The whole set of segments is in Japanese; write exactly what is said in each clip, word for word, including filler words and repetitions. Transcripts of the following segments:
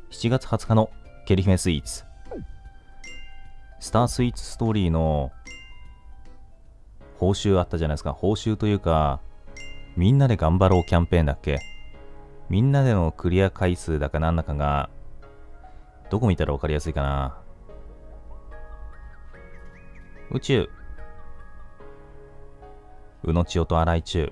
しちがつはつかのケリ姫スイーツ。スタースイーツストーリーの報酬あったじゃないですか。報酬というか、みんなで頑張ろうキャンペーンだっけ。みんなでのクリア回数だかなんだかが、どこ見たら分かりやすいかな。宇宙。うのちおと荒井中。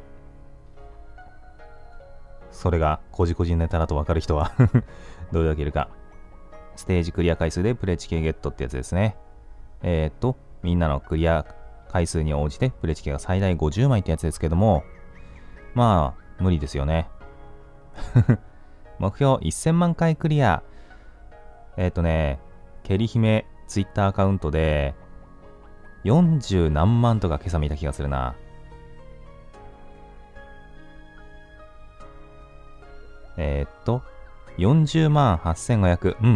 それが、こじこじネタだと分かる人はどれだけいるか。ステージクリア回数でプレチケゲットってやつですね。えー、っと、みんなのクリア回数に応じてプレチケが最大ごじゅうまいってやつですけども、まあ、無理ですよね。目標せんまん回クリア。えー、っとね、ケリ姫ツイッターアカウントで、よんじゅうなんまんとか今朝見た気がするな。えー、っと、よんじゅうまんはっせんごひゃく。うん。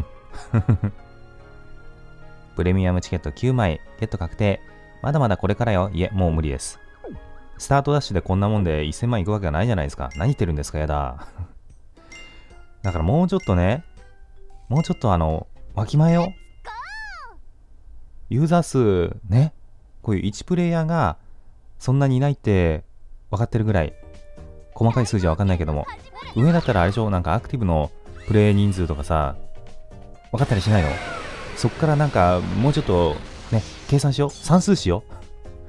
プレミアムチケットきゅうまい、ゲット確定。まだまだこれからよ。いえ、もう無理です。スタートダッシュでこんなもんでせんまんいくわけがないじゃないですか。何言ってるんですか、やだ。だからもうちょっとね、もうちょっとあの、わきまえよ。ユーザー数、ね。こういういちプレイヤーがそんなにいないって分かってるぐらい、細かい数字は分かんないけども、上だったらあれでしょ、なんかアクティブのプレイ人数とかさ、分かったりしないの？そっからなんかもうちょっとね、計算しよう。算数しよう。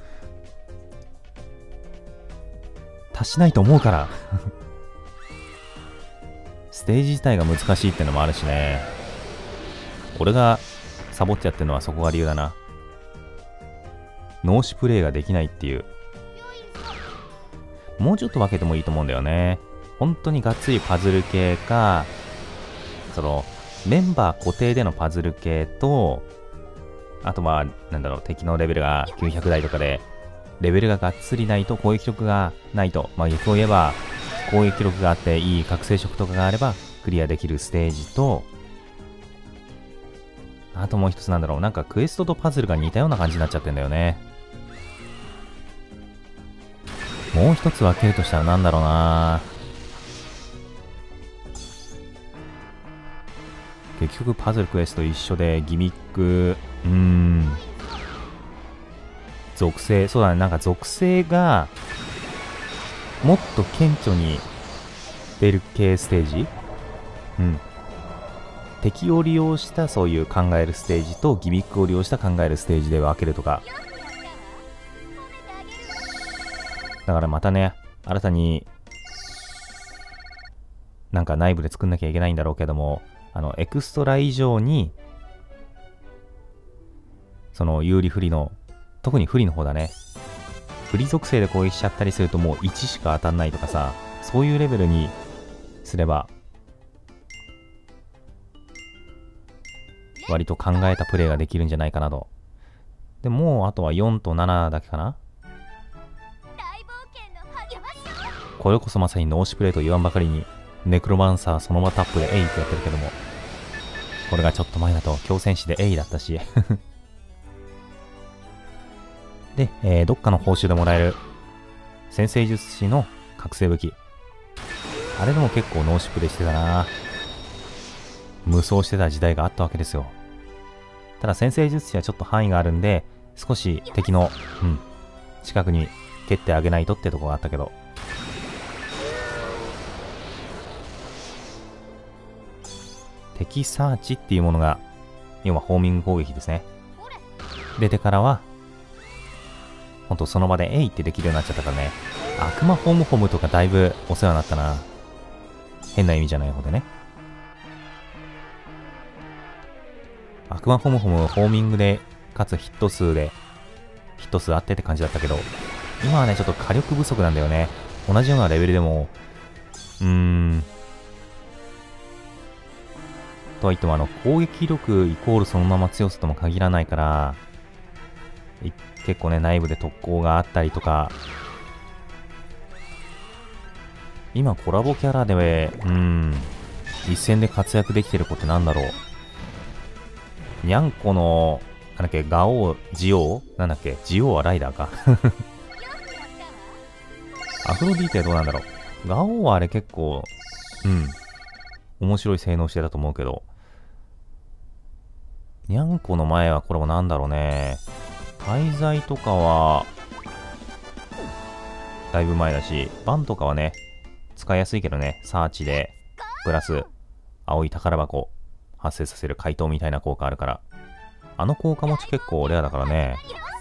足しないと思うから。ステージ自体が難しいってのもあるしね。俺がサボっちゃってるのはそこが理由だな。脳死プレイができないっていう。もうちょっと分けてもいいと思うんだよね。本当にがっつりパズル系か、そのメンバー固定でのパズル系と、あとはなんだろう、敵のレベルがきゅうひゃくだいとかでレベルががっつりないと攻撃力がないと、まあ逆を言えば攻撃力があっていい覚醒色とかがあればクリアできるステージと、あともう一つなんだろう、なんかクエストとパズルが似たような感じになっちゃってんだよね。もう一つ分けるとしたらなんだろうな。結局パズルクエスト一緒でギミック、うーん、属性、そうだね、なんか属性がもっと顕著に出る系ステージ、うん、敵を利用したそういう考えるステージとギミックを利用した考えるステージで分けるとか。だからまたね、新たになんか内部で作んなきゃいけないんだろうけども、あのエクストラ以上にその有利不利の、特に不利の方だね、不利属性で攻撃しちゃったりするともういちしか当たんないとかさ、そういうレベルにすれば割と考えたプレイができるんじゃないかなと。でもうあとはよんとななだけかな。これこそまさに脳死プレイと言わんばかりに、ネクロマンサーそのままタップでエイってやってるけども、これがちょっと前だと強戦士でエイだったしで、えー、どっかの報酬でもらえる先生術師の覚醒武器、あれでも結構脳死プレイしてたな。無双してた時代があったわけですよ。ただ先生術師はちょっと範囲があるんで、少し敵の、うん、近くに蹴ってあげないとってとこがあったけど、敵サーチっていうものが、要はホーミング攻撃ですね。出てからは、ほんとその場でエイってできるようになっちゃったからね。悪魔ホムホムとかだいぶお世話になったな。変な意味じゃない方でね。悪魔ホムホムホーミングで、かつヒット数で、ヒット数あってって感じだったけど、今はね、ちょっと火力不足なんだよね。同じようなレベルでも、うーん、とはいってもあの攻撃力イコールそのまま強さとも限らないから、結構ね内部で特攻があったりとか、今コラボキャラでうん一戦で活躍できてる子ってなんだろう。にゃんこのなんだっけ、ガオージオーなんだっけ、ジオーはライダーかアフロディーテはどうなんだろう。ガオーはあれ結構うん面白い性能してたと思うけど、 にゃんこの前はこれもなんだろうね。滞在とかは、だいぶ前だし、バンとかはね、使いやすいけどね、サーチで、プラス、青い宝箱、発生させる怪盗みたいな効果あるから。あの効果持ち結構レアだからね。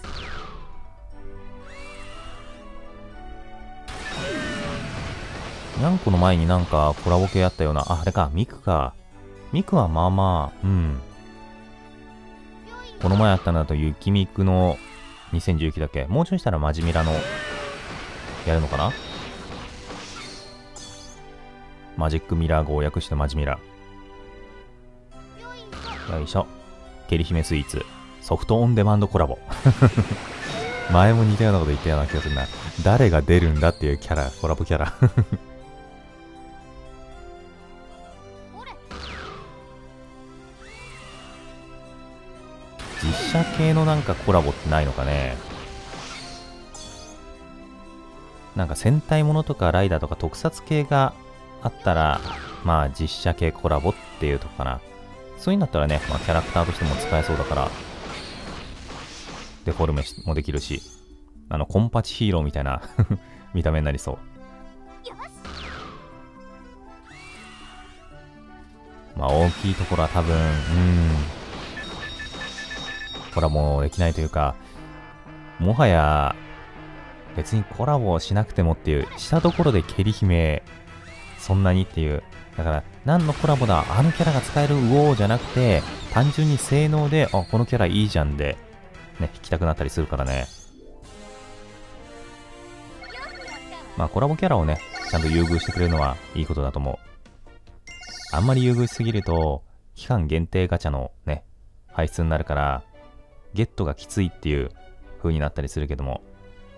にゃんこの前になんかコラボ系あったような、あ、あれか、ミクか。ミクはまあまあ、うん。この前あったのだと、雪ミクのにせんじゅうきゅうだっけ。もうちょいしたらマジミラの、やるのかな。マジックミラー号を訳してマジミラ。よいしょ。ケリ姫スイーツ。ソフトオンデマンドコラボ。前も似たようなこと言ったような気がするな。誰が出るんだっていうキャラ、コラボキャラ。実写系のなんかコラボってないのかね。なんか戦隊ものとかライダーとか特撮系があったら、まあ実写系コラボっていうとこかな。そういうんだったらね、まあキャラクターとしても使えそうだから、デフォルメもできるし、あの、コンパチヒーローみたいな見た目になりそう。まあ大きいところは多分、うん、コラボできないというか、もはや、別にコラボしなくてもっていう、したところでケリ姫、そんなにっていう。だから、何のコラボだ、あのキャラが使える、うおーじゃなくて、単純に性能で、あ、このキャラいいじゃんで、ね、引きたくなったりするからね。まあ、コラボキャラをね、ちゃんと優遇してくれるのはいいことだと思う。あんまり優遇しすぎると、期間限定ガチャのね、排出になるから、ゲットがきついっていう風になったりするけども。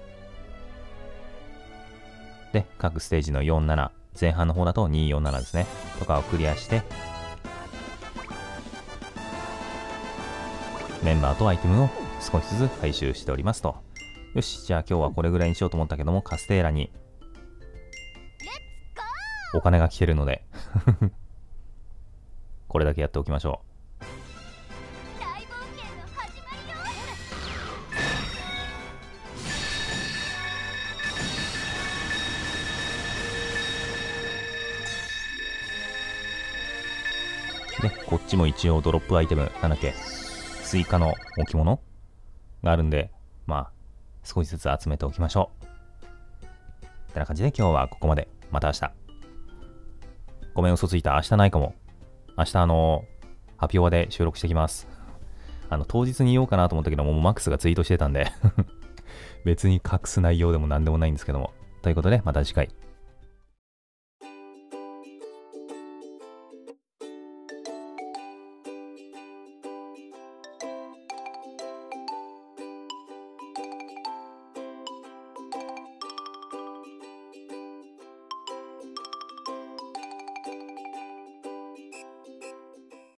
で、各ステージのよん、なな、前半の方だとに、よん、ななですね。とかをクリアして、メンバーとアイテムを少しずつ回収しておりますと。よし、じゃあ今日はこれぐらいにしようと思ったけども、カステーラにお金が来てるのでこれだけやっておきましょう。で、こっちも一応ドロップアイテム、なんだっけ、スイカの置物があるんで、まあ、少しずつ集めておきましょう。ってな感じで今日はここまで。また明日。ごめん、嘘ついた。明日ないかも。明日あの、ハピオワで収録してきます。あの、当日に言おうかなと思ったけども、もうマックスがツイートしてたんで別に隠す内容でも何でもないんですけども。ということで、また次回。